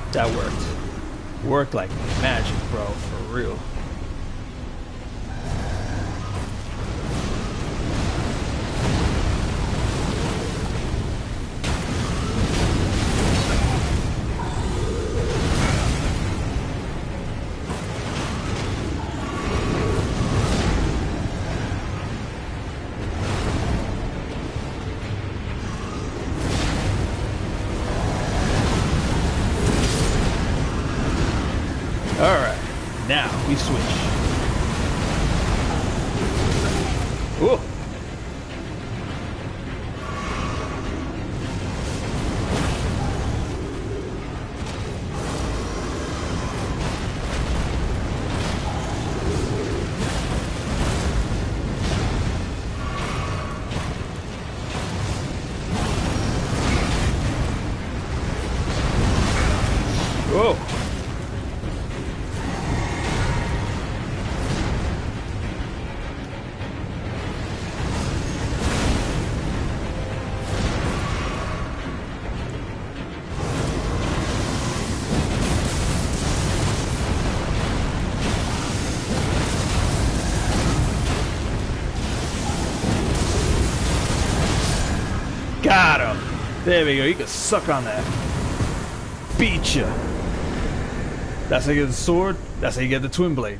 That worked. Worked like magic, bro. For real. Alright, now we switch. Ooh. Whoa. Got him. There we go. You can suck on that. Beat ya. That's how you get the sword. That's how you get the twin blade.